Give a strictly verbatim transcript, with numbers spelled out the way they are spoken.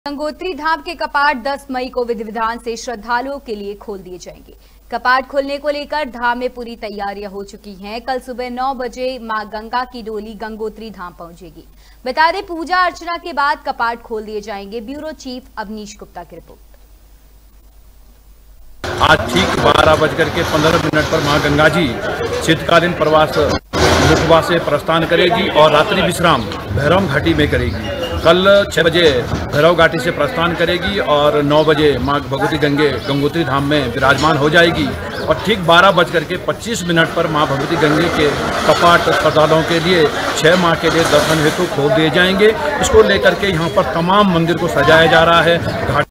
गंगोत्री धाम के कपाट दस मई को विधि विधान से श्रद्धालुओं के लिए खोल दिए जाएंगे। कपाट खोलने को लेकर धाम में पूरी तैयारियां हो चुकी हैं। कल सुबह नौ बजे मां गंगा की डोली गंगोत्री धाम पहुंचेगी। बता दें, पूजा अर्चना के बाद कपाट खोल दिए जाएंगे। ब्यूरो चीफ अवनीश गुप्ता की रिपोर्ट। आज ठीक बारह बजकर के पंद्रह मिनट पर मां गंगा जी शीतकालीन प्रवास मुखबा से प्रस्थान करेगी और रात्रि विश्राम भैरव घाटी में करेगी। कल छह बजे भैरव घाटी से प्रस्थान करेगी और नौ बजे मां भगवती गंगे गंगोत्री धाम में विराजमान हो जाएगी और ठीक बारह बजकर के पच्चीस मिनट पर मां भगवती गंगे के कपाट श्रद्धालुओं के लिए छह माह के लिए दर्शन हेतु खोल दिए जाएंगे। इसको लेकर के यहाँ पर तमाम मंदिर को सजाया जा रहा है। घाट